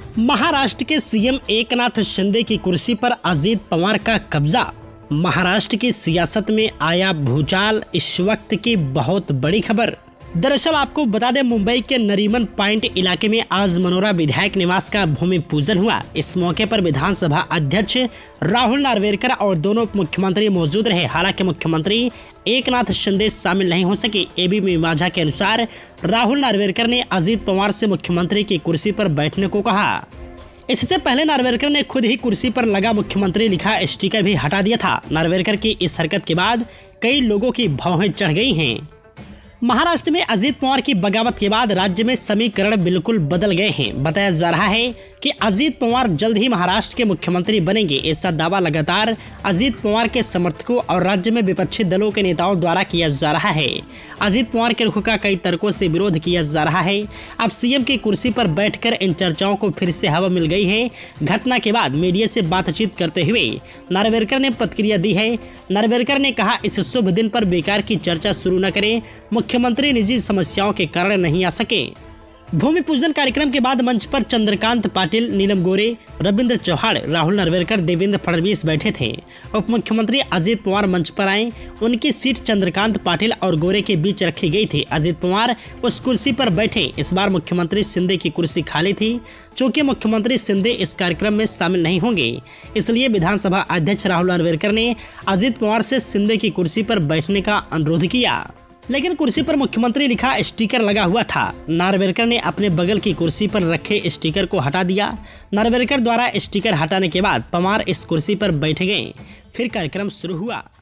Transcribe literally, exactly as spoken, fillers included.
महाराष्ट्र के सीएम एकनाथ शिंदे की कुर्सी पर अजित पवार का कब्जा। महाराष्ट्र की सियासत में आया भूचाल, इस वक्त की बहुत बड़ी खबर। दरअसल आपको बता दें, मुंबई के नरीमन पॉइंट इलाके में आज मनोरा विधायक निवास का भूमि पूजन हुआ। इस मौके पर विधानसभा अध्यक्ष राहुल नार्वेकर और दोनों उप मुख्यमंत्री मौजूद रहे। हालांकि मुख्यमंत्री एकनाथ शिंदे शामिल नहीं हो सके। एबीपी माझा के अनुसार राहुल नार्वेकर ने अजित पवार से मुख्यमंत्री की कुर्सी पर बैठने को कहा। इससे पहले नार्वेकर ने खुद ही कुर्सी पर लगा मुख्यमंत्री लिखा स्टिकर भी हटा दिया था। नार्वेकर की इस हरकत के बाद कई लोगों की भौहें चढ़ गई हैं। महाराष्ट्र में अजित पवार की बगावत के बाद राज्य में समीकरण बिल्कुल बदल गए हैं। बताया जा रहा है कि अजित पवार जल्द ही महाराष्ट्र के मुख्यमंत्री बनेंगे। ऐसा दावा लगातार अजित पवार के समर्थकों और राज्य में विपक्षी दलों के नेताओं द्वारा किया जा रहा है। अजित पवार के रुख का कई तर्कों से विरोध किया जा रहा है। अब सीएम की कुर्सी पर बैठकर इन चर्चाओं को फिर से हवा मिल गई है। घटना के बाद मीडिया से बातचीत करते हुए नार्वेकर ने प्रतिक्रिया दी है। नार्वेकर ने कहा, इस शुभ दिन पर बेकार की चर्चा शुरू न करें। मुख्यमंत्री निजी समस्याओं के कारण नहीं आ सके। भूमि पूजन कार्यक्रम के बाद मंच पर चंद्रकांत पाटिल, नीलम गोरे, रविंद्र चौहान, राहुल नार्वेकर, देवेंद्र फडणवीस बैठे थे। उप मुख्यमंत्री अजित पवार मंच पर आए। उनकी सीट चंद्रकांत पाटिल और गोरे के बीच रखी गई थी। अजित पवार उस कुर्सी पर बैठे। इस बार मुख्यमंत्री शिंदे की कुर्सी खाली थी। चूंकि मुख्यमंत्री शिंदे इस कार्यक्रम में शामिल नहीं होंगे, इसलिए विधानसभा अध्यक्ष राहुल नार्वेकर ने अजित पवार से शिंदे की कुर्सी पर बैठने का अनुरोध किया। लेकिन कुर्सी पर मुख्यमंत्री लिखा स्टिकर लगा हुआ था। नार्वेकर ने अपने बगल की कुर्सी पर रखे स्टिकर को हटा दिया। नार्वेकर द्वारा स्टिकर हटाने के बाद पवार इस कुर्सी पर बैठ गए। फिर कार्यक्रम शुरू हुआ।